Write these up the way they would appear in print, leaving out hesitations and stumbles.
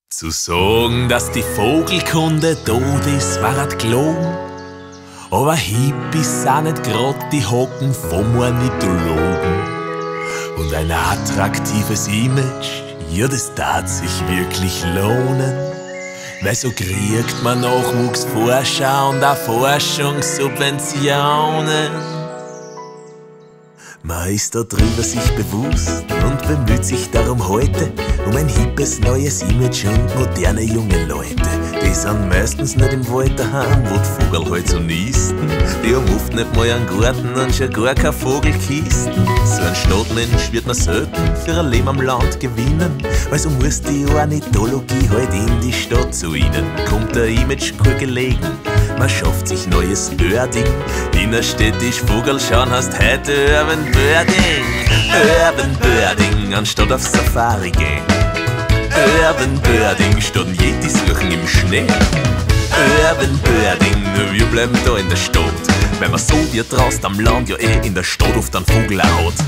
Zu sagen, dass die Vogelkunde tot ist, war halt gelogen. Aber Hippies sind nicht grad die Hocken vom Ornithologen. Und ein attraktives Image, ja, das tat sich wirklich lohnen. Weil so kriegt man Nachwuchsforscher und auch Forschungssubventionen. Man ist da drüber sich bewusst und bemüht sich darum heute um ein hippes neues Image und moderne junge Leute. Die sind meistens nicht im Wald daheim, wo die Vogel halt so nisten. Die haben oft nicht mal einen Garten und schon gar keine Vogelkisten. So ein Stadtmensch wird man selten für ein Leben am Land gewinnen, weil so muss die Ornithologie halt in die Stadt zu ihnen. Kommt der Image gut gelegen, man schafft sich neues Birding. Innerstädtisch Vogel schauen heißt heute Urban Birding. Urban Birding anstatt auf Safari gehen. Urban Birding statt Yeti suchen im Schnee. Urban Birding, wir bleiben da in der Stadt, weil man so wie draußen am Land ja in der Stadt oft einen Vogel auch hat.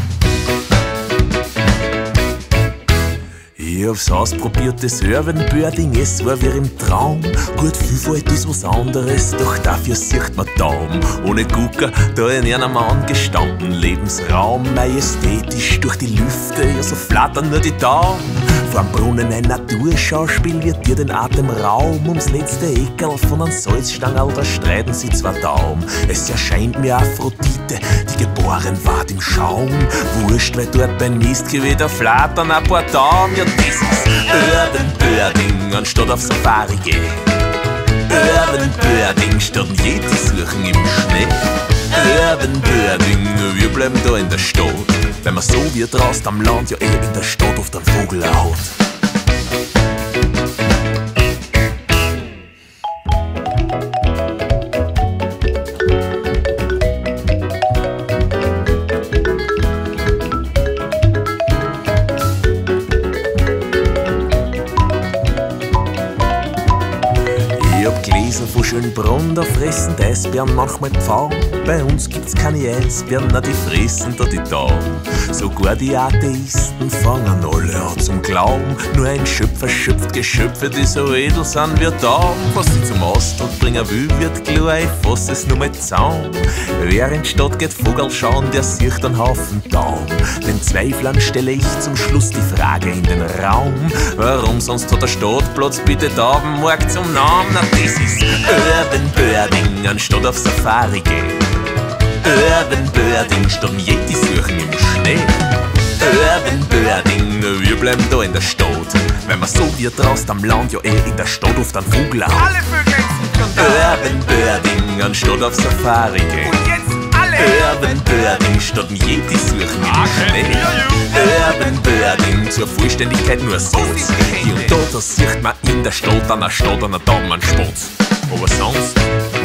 Ich hab's ausprobiert, das Urban Birding, es war wie im Traum. Gut, Vielfalt ist was anderes, doch dafür sieht man Daum. Ohne Gucker, da in einem Mann gestanden. Lebensraum, majestätisch durch die Lüfte, ja so flattern nur die Daumen. Vorm Brunnen ein Naturschauspiel wird dir den Atem Raum. Ums letzte Ekerl von einem Salzstangerl, da streiten sie zwei Daumen. Es erscheint mir Aphrodite, die geboren ward im Schaum. Wurscht, weil dort beim Mistgewitter flattern ein paar Daumen. Ja, das ist Urban Birding anstatt auf Safari gehen. Urban Birding statt Yeti suchen im Schnee. Urban Birding, wir bleiben da in der Stadt, weil man so wie draußen am Land ja in der Stadt oft einen Vogel auch hat. Ich hab gelesen von Schönbrunn, da fressen die Eisbären manchmal Pfau. Bei uns gibt's keine Eisbären, na die fressen da die Tauben. Sogar die Atheisten fangen alle an zum Glauben. Nur ein Schöpfer schöpft Geschöpfe, die so edel sind wie Tauben. Was sie zum Ausdruck bringen will, wird klar, ich fass es nur mit Zaum. Wer in die Stadt geht Vogel schauen, der sieht einen Haufen Tauben. Den Zweiflern stelle ich zum Schluss die Frage in den Raum: Warum sonst hat der Stadtplatz bitte Taubenmarkt zum Namen? Na, das ist Urban Birding anstatt auf Safari gehen. Urban Birding statt Yeti suchen im Schnee. Urban Birding, wir bleiben da in der Stadt, weil man so wie draußen am Land ja in der Stadt oft einen Vogel hat. Alle Vögel sind schon da. Urban Birding anstatt auf Safari gehen. Und jetzt alle. Urban Birding statt Yeti suchen im Schnee. Urban Birding, zur Vollständigkeit nur so. Hier und da sieht man in der Stadt an der Tauben einen Spatz. Aber sonst